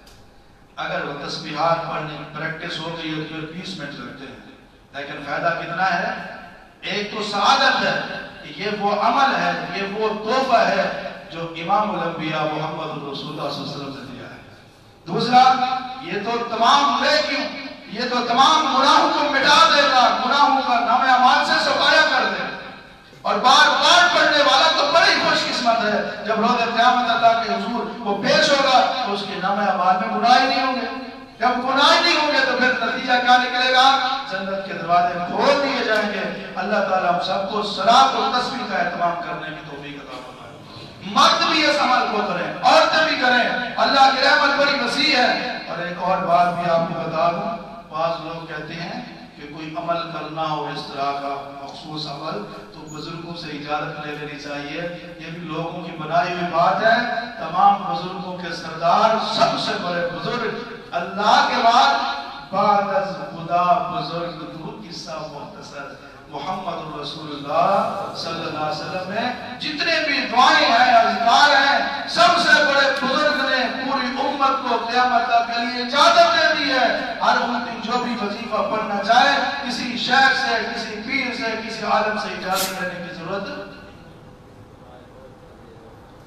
[SPEAKER 1] اگر وہ تسبیحات پڑھنے کی پریکٹس ہو گئی ہے تو پھر بیس منٹ لگتے ہیں، لیکن فائدہ کتنا ہے؟ ایک تو سعادت ہے کہ یہ وہ عمل ہے، یہ وہ تحفہ ہے جو امام الانبیاء محمد رسول اللہ صلی اللہ علیہ وسلم نے دیا ہے۔ دوسرا، یہ تو تمام نیکیوں، یہ تو تمام گناہوں کو مٹا دے گا، گناہوں کا نام اعمال سے صفایا کر دے، اور بار بار پڑھنے والا تو بڑی خوش قسمت ہے۔ جب روز قیامت اللہ کے حضور وہ پیش ہوگا تو اس کے نام اعمال میں گناہ ہی نہیں ہوں گے۔ جب گناہ نہیں ہوں گے تو پھر نتیجہ کیا نکلے گا؟ جنت کے دروازے کھول دیے جائیں گے۔ اللہ تعالیٰ ہم سب کو صلاۃ و تسبیح کا اہتمام کرنے کی توفیق عطا فرمائے۔ مرد بھی اس عمل کو کریں، عورتیں بھی کریں، اللہ کی رحمت بڑی وسیع ہے۔ اور ایک اور بات بھی آپ کو بتا دوں، بعض لوگ کہتے ہیں کہ کوئی عمل کرنا ہو اس طرح کا مخصوص عمل تو بزرگوں سے اجازت لے لینی چاہیے۔ یہ بھی لوگوں کی بنائی ہوئی بات ہے۔ تمام بزرگوں کے سردار، سب سے بڑے بزرگ اللہ کے بعد بعد از خدا بزرگ دو قصہ مختصر محمد رسول اللہ صلی اللہ علیہ وسلم نے جتنے بھی دعائیں ہیں، اذکار ہیں، سب سے بڑے بزرگ نے پوری امت کو قیامت تک کے لیے اجازت دے دی ہے۔ ہر امتی جو بھی وظیفہ پڑھنا چاہے کسی شیخ سے، کسی پیر سے، کسی عالم سے اجازت لینے کی ضرورت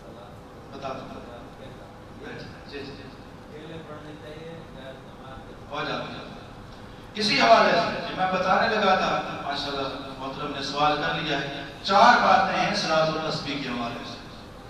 [SPEAKER 1] بتا دو جی جی ہو جاتا ہے. اسی حوالے سے میں بتانے لگا تھا ماشاءاللہ محترم نے سوال کر لیا ہے. چار باتیں ہیں صلاۃ التسبیح کے حوالے سے.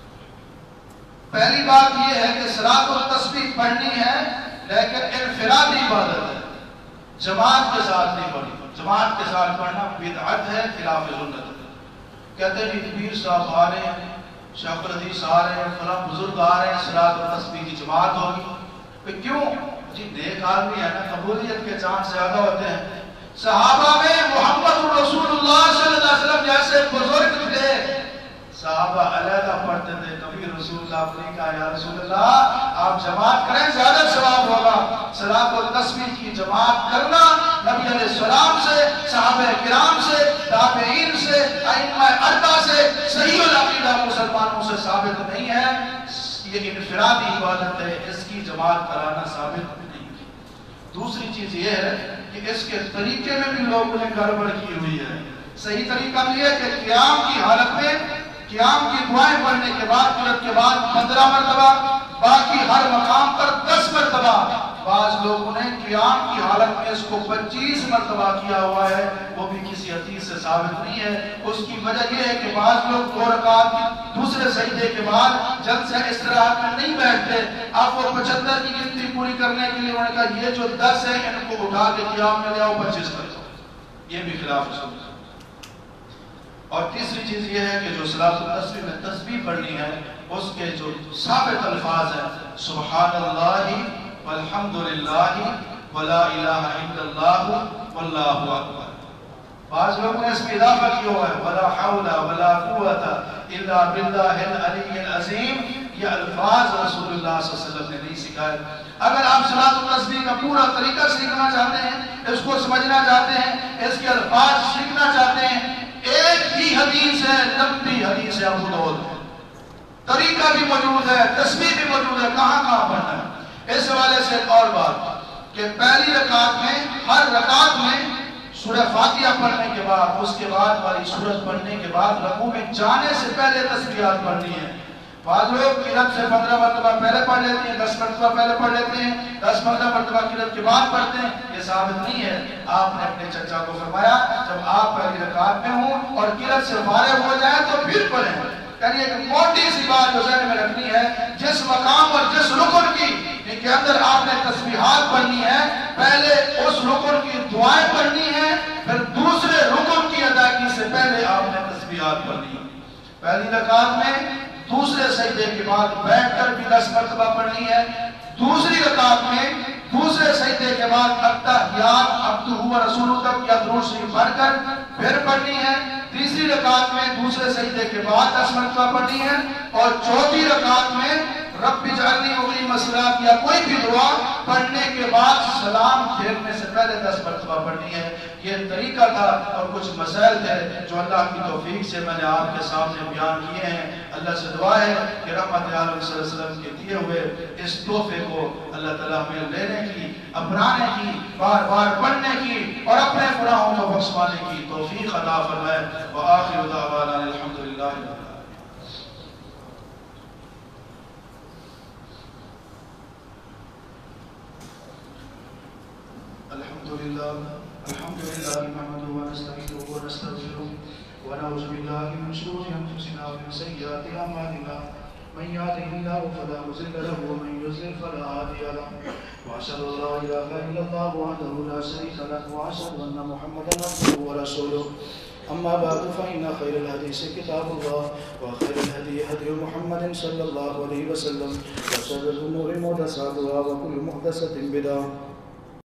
[SPEAKER 1] پہلی بات یہ ہے کہ صلاۃ التسبیح پڑھنی ہے لیکن انفرادی عبادت ہے, جماعت کے ساتھ نہیں پڑھنی. جماعت کے ساتھ پڑھنا بدعت ہے, خلاف سنت ہے. کہتے ہیں پیر صاحب آ رہے ہیں, شیخ الحدیث آ رہے ہیں, فلاں بزرگ آ رہے ہیں, صلاۃ التسبیح کی جماعت ہوگی. کیوں جی نیک آدمی ہے نا, قبولیت کے چانس زیادہ ہوتے ہیں. صحابہ میں محمد رسول اللہ صلی اللہ علیہ وسلم جیسے بزرگ تھے, صحابہ علیحدہ پڑھتے تھے. کبھی رسول اللہ نے کہا یا رسول اللہ آپ جماعت کریں زیادہ ثواب ہوگا. صلاۃ التسبیح کی جماعت کرنا نبی علیہ السلام سے, صحابہ کرام سے, تابعین سے, ائمہ اربعہ سے, صحیح العقیدہ مسلمانوں سے ثابت نہیں ہے. یہ انفرادی عبادت ہے, اس کی جماعت کرانا ثابت نہیں. دوسری چیز یہ ہے کہ اس کے طریقے میں بھی لوگوں نے گڑبڑ کی ہوئی ہے. صحیح طریقہ یہ ہے کہ قیام کی حالت میں قیام کی دعائیں پڑھنے کے بعد قرات کے بعد پندرہ مرتبہ, باقی ہر مقام پر دس مرتبہ. بعض لوگوں نے قیام کی حالت میں اس کو پچیس مرتبہ کیا ہوا ہے, وہ بھی کسی حدیث سے ثابت نہیں ہے. اس کی وجہ یہ ہے کہ بعض لوگ دو رکعت دوسرے سجدے کے بعد جلد سے استراحت میں نہیں بیٹھتے. اب وہ پچہتر کی گنتی پوری کرنے کے لیے انہوں نے کہا یہ جو دس ہے ان کو اٹھا کے قیام میں لے آؤ پچیس کر دو. یہ بھی خلاف سنت. اور تیسری چیز یہ ہے کہ جو صلاۃ التسبیح میں تسبیح پڑھنی ہے اس کے جو ثابت الفاظ ہیں سبحان اللہ والحمدللہ ولا الہ الا اللہ واللہ اکبر. بعض لوگوں نے اس میں اضافہ کیا ہوا ہے ولا حول ولا قوت الا باللہ العلی العظیم. یہ الفاظ رسول اللہ صلی اللہ علیہ وسلم نے نہیں سکھائے. اگر آپ صلاۃ التسبیح کا پورا طریقہ سیکھنا چاہتے ہیں, اس کو سمجھنا چاہتے ہیں, اس کے الفاظ سیکھنا چاہتے ہیں, ایک ہی حدیث ہے, لمبی حدیث ہے ابو داؤد میں, طریقہ بھی موجود ہے, تسبیح بھی موجود ہے, کہاں کہاں پڑھنا ہے. اس حوالے سے ایک اور بات کہ پہلی رکعت میں ہر رکعت میں سورہ فاتحہ پڑھنے کے بعد اس کے بعد والی سورت پڑھنے کے بعد رکوع میں جانے سے پہلے تسبیحات پڑھنی ہے. بعض لوگ قرات سے پندرہ مرتبہ پہلے پڑھ لیتے ہیں, دس مرتبہ پہلے پڑھ لیتے ہیں, دس پندرہ مرتبہ قرات کے بعد پڑھتے ہیں. یہ ثابت نہیں ہے. آپ نے اپنے چچا کو فرمایا جب آپ پہلی رکعت میں ہوں اور قرات سے فارغ ہو جائیں تو پھر پڑھیں. یعنی ایک موٹی سی بات جو ذہن میں رکھنی ہے, جس مقام اور جس رکن کی کے اندر آپ نے تسبیحات پڑھنی ہے, پہلے اس رکن کی دعائیں پڑھنی ہے, پھر دوسرے رکن کی ادائیگی سے پہلے آپ نے تسبیحات پڑھنی ہے. پہلی رکعت میں دوسرے سجدے کے بعد بیٹھ کر بھی دس مرتبہ پڑھنی ہے. دوسری رکعت میں دوسرے سجدے کے بعد التحیات عبدہ و رسولہ تک یا درود شریف پڑھ کر پھر پڑھنی ہے. تیسری رکعت میں دوسرے سجدے کے بعد دس مرتبہ پڑھنی ہے. اور چوتھی رکعت میں رب اجعلنی مقیم الصلاۃ یا کوئی بھی دعا پڑھنے کے بعد سلام پھیرنے سے پہلے دس مرتبہ پڑھنی ہے. یہ طریقہ تھا اور کچھ مسائل تھے جو اللہ کی توفیق سے میں نے آپ کے سامنے بیان کیے ہیں. اللہ سے دعا ہے کہ رحمت عالم صلی اللہ علیہ وسلم کے دیے ہوئے اس تحفے کو اللہ تعالیٰ میں لینے کی, اپنانے کی, بار بار پڑھنے کی اور اپنے گناہوں کو بخشوانے کی توفیق عطا فرمائے. وآخر دعوانا الحمدللہ. الحمدللہ الحمدللہ نحمده ونستعينه ونستغفره ونعوذ بالله من شرور انفسنا ومن سيئات اعمالنا من يهده الله فلا مضل له ومن يضلل فلا هادي له واشهد ان لا اله الا الله وحده لا شريك له واشهد ان محمدا عبده ورسوله. اما بعد فان خير الحديث كتاب الله وخير الهدي هدي محمد صلى الله عليه وسلم وشر الامور محدثاتها وكل محدثة بدعة